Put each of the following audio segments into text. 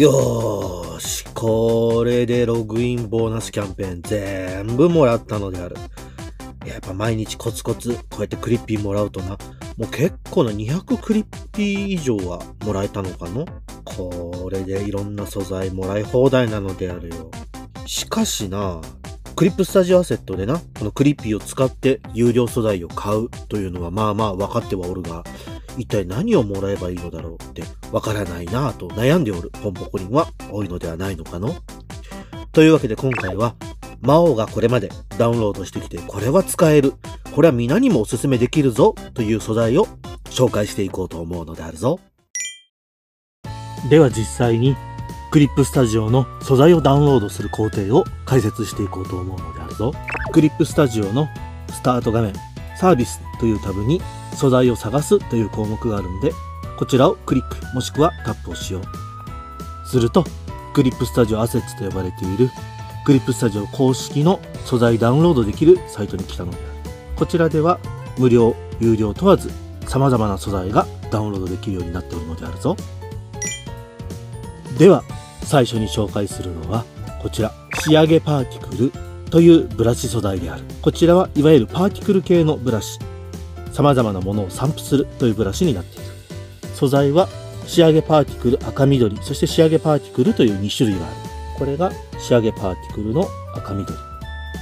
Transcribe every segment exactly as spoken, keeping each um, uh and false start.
よーし、これでログインボーナスキャンペーン全部もらったのである。やっぱ毎日コツコツこうやってクリッピーもらうとな、もう結構なにひゃくクリッピー以上はもらえたのかな。これでいろんな素材もらい放題なのであるよ。しかしな、クリップスタジオアセットでな、このクリッピーを使って有料素材を買うというのはまあまあ分かってはおるが、一体何をもらえばいいのだろうって分からないなぁと悩んでおるポンポコリンは多いのではないのかの。というわけで今回は、魔王がこれまでダウンロードしてきてこれは使える、これは皆にもおすすめできるぞという素材を紹介していこうと思うのであるぞ。では実際にクリップスタジオの素材をダウンロードする工程を解説していこうと思うのであるぞ。クリップスタジオのスタート画面、サービスというタブに素材を探すという項目があるので、こちらをクリックもしくはタップをしよう。するとクリップスタジオアセッツと呼ばれているクリップスタジオ公式の素材ダウンロードできるサイトに来たのである。こちらでは無料有料問わず様々な素材がダウンロードできるようになっているのであるぞ。では最初に紹介するのはこちら、仕上げパーティクルというブラシ素材である。こちらはいわゆるパーティクル系のブラシ、様々なものを散布するというブラシになっている。素材は仕上げパーティクル赤緑、そして仕上げパーティクルというに種類がある。これが仕上げパーティクルの赤緑。こ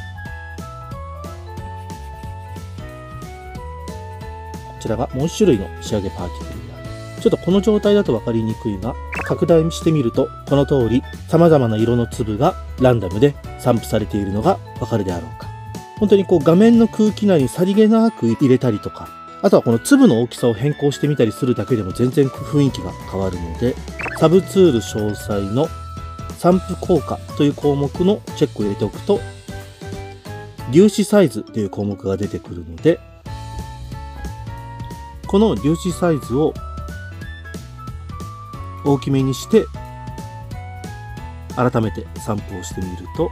ちらがもう一種類の仕上げパーティクルである。ちょっとこの状態だと分かりにくいが、拡大してみるとこの通り様々な色の粒がランダムで散布されているのが分かるであろうか。本当にこう画面の空気内にさりげなく入れたりとか、あとはこの粒の大きさを変更してみたりするだけでも全然雰囲気が変わるので、サブツール詳細の散布効果という項目のチェックを入れておくと、粒子サイズという項目が出てくるので、この粒子サイズを大きめにして改めて散布をしてみると、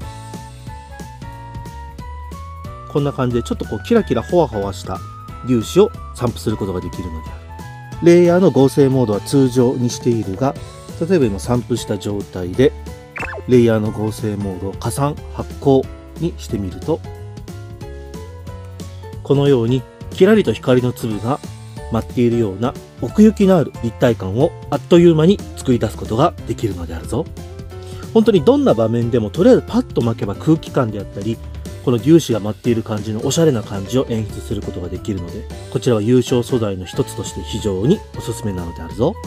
こんな感じでちょっとこうキラキラホワホワした粒子を散布することができるのである。レイヤーの合成モードは通常にしているが、例えば今散布した状態でレイヤーの合成モードを加算発光にしてみると、このようにキラリと光の粒が舞っているような奥行きのある立体感をあっという間に作り出すことができるのであるぞ。本当にどんな場面でもとりあえずパッと巻けば空気感であったり、この粒子が舞っている感じのおしゃれな感じを演出することができるので、こちらは優勝素材の一つとして非常におすすめなのであるぞ。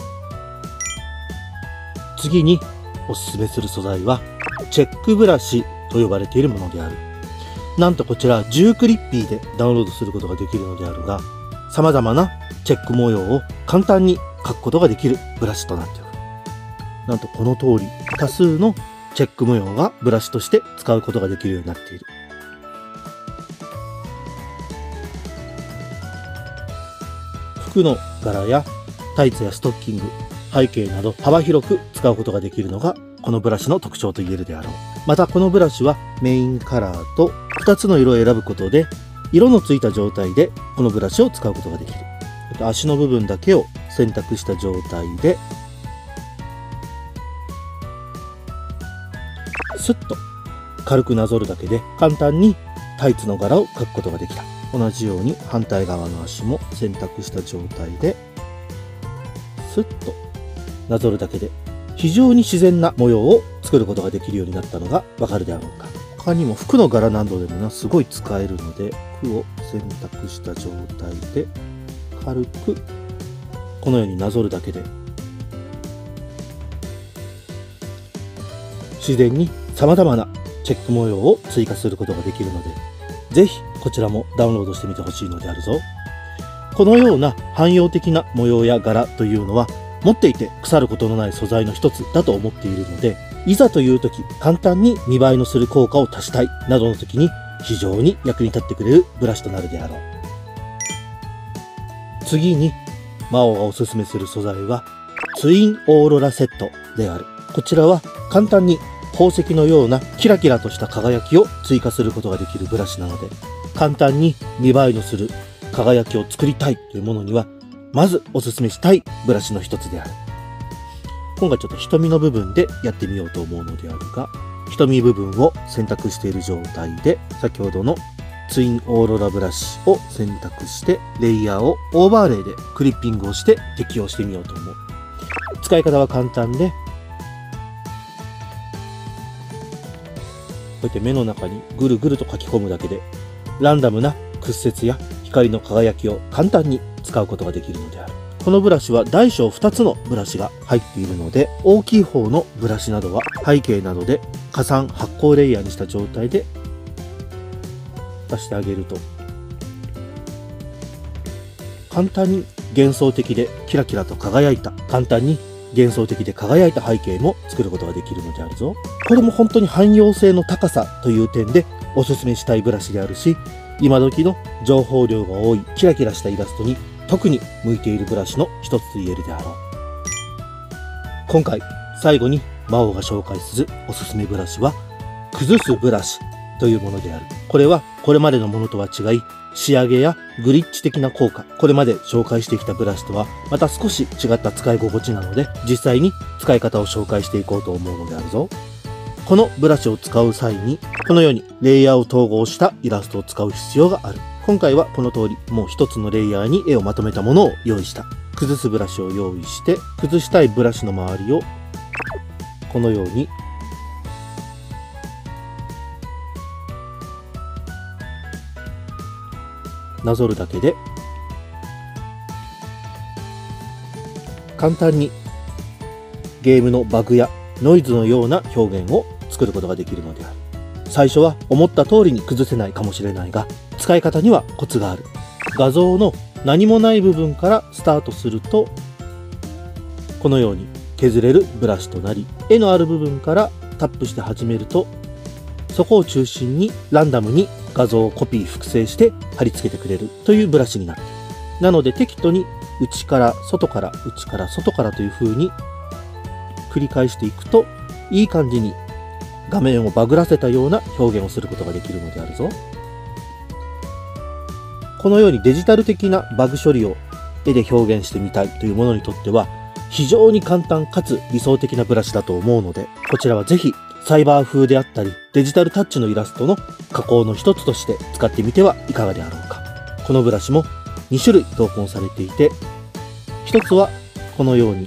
次におすすめする素材はチェックブラシと呼ばれているものである。なんとこちらじゅうクリッピーでダウンロードすることができるのであるが、様々なチェック模様を簡単に描くことができるブラシとなっている。なんとこの通り多数のチェック模様がブラシとして使うことができるようになっている。服の柄やタイツやストッキング、背景など幅広く使うことができるのがこのブラシの特徴と言えるであろう。またこのブラシはメインカラーとふたつの色を選ぶことで、色のついた状態でこのブラシを使うことができる。足の部分だけを選択した状態でスッと軽くなぞるだけで簡単にタイツの柄を描くことができた。同じように反対側の足も選択した状態でスッとなぞるだけで非常に自然な模様を作ることができるようになったのがわかるであろうか。他にも服の柄などでもなすごい使えるので、服を選択した状態で軽くこのようになぞるだけで自然に様々なチェック模様を追加することができるので、ぜひこちらもダウンロードしてみてほしいのであるぞ。このような汎用的な模様や柄というのは持っていて腐ることのない素材の一つだと思っているので、いざという時簡単に見栄えのする効果を足したいなどの時に非常に役に立ってくれるブラシとなるであろう。次に魔王がおすすめする素材はツインオーロラセットである。こちらは簡単に宝石のようなキラキラとした輝きを追加することができるブラシなので、簡単に見栄えのする輝きを作りたいというものにはまずおすすめしたいブラシの一つである。 今回ちょっと瞳の部分でやってみようと思うのであるが、瞳部分を選択している状態で、先ほどのツインオーロラブラシを選択して、レイヤーをオーバーレイでクリッピングをして適用してみようと思う。使い方は簡単で、こうやって目の中にぐるぐると書き込むだけで、ランダムな屈折や光の輝きを簡単に使うことができるのである。このブラシは大小ふたつのブラシが入っているので、大きい方のブラシなどは背景などで加算発光レイヤーにした状態で出してあげると、簡単に幻想的でキラキラと輝いた、簡単に幻想的で輝いた背景も作ることができるのであるぞ。これも本当に汎用性の高さという点でおすすめしたいブラシであるし、今時の情報量が多いキラキラしたイラストに特に向いているブラシの一つと言えるであろう。今回最後に魔王が紹介するおすすめブラシは崩すブラシというものである。これはこれまでのものとは違い、仕上げやグリッチ的な効果、これまで紹介してきたブラシとはまた少し違った使い心地なので、実際に使い方を紹介していこうと思うのであるぞ。このブラシを使う際に、このようにレイヤーを統合したイラストを使う必要がある。今回はこの通り、もう一つのレイヤーに絵をまとめたものを用意した。崩すブラシを用意して、崩したいブラシの周りをこのようになぞるだけで、簡単にゲームのバグやノイズのような表現を作ることができるのである。最初は思った通りに崩せないかもしれないが、使い方にはコツがある。画像の何もない部分からスタートすると、このように削れるブラシとなり、絵のある部分からタップして始めると、そこを中心にランダムに画像をコピー複製して貼り付けてくれるというブラシになっている。なので適度に内から外から内から外からという風に繰り返していくと、いい感じに画面をバグらせたような表現をすることができるのであるぞ。このようにデジタル的なバグ処理を絵で表現してみたいというものにとっては非常に簡単かつ理想的なブラシだと思うので、こちらはぜひサイバー風であったりデジタルタッチのイラストの加工の一つとして使ってみてはいかがであろうか。このブラシもにしゅるい同梱されていて、一つはこのように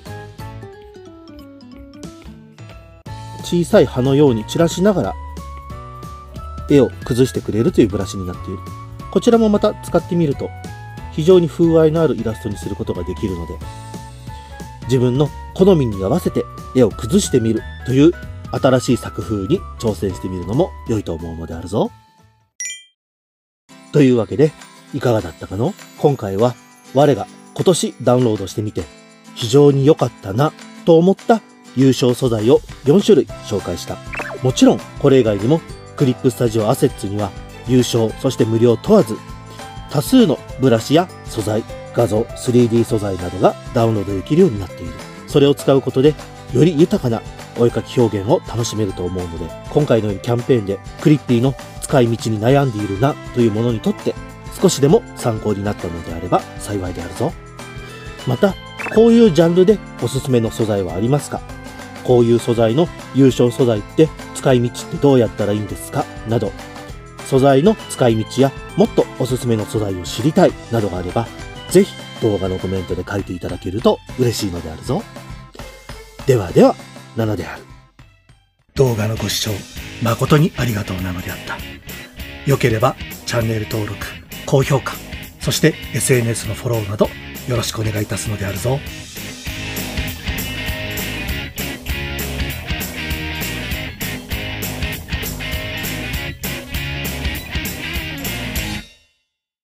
小さい葉のように散らしながら絵を崩してくれるというブラシになっている。こちらもまた使ってみると非常に風合いのあるイラストにすることができるので、自分の好みに合わせて絵を崩してみるという新しい作風に挑戦してみるのも良いと思うのであるぞ。というわけでいかがだったかの？今回は我が今年ダウンロードしてみて非常に良かったなと思った優勝素材をよんしゅるい紹介した。もちろんこれ以外にもクリップスタジオアセッツには優勝そして無料問わず多数のブラシや素材、画像、スリーディー 素材などがダウンロードできるようになっている。それを使うことでより豊かなお絵描き表現を楽しめると思うので、今回のようにキャンペーンでクリッピーの使い道に悩んでいるなというものにとって少しでも参考になったのであれば幸いであるぞ。またこういうジャンルでおすすめの素材はありますか？こういう素材の優勝素材って使い道ってどうやったらいいんですか？など、素材の使い道やもっとおすすめの素材を知りたいなどがあれば、ぜひ動画のコメントで書いていただけると嬉しいのであるぞ。ではでは、ナナである。動画のご視聴誠にありがとうなのであった。良ければチャンネル登録、高評価、そして エスエヌエス のフォローなどよろしくお願いいたすのであるぞ。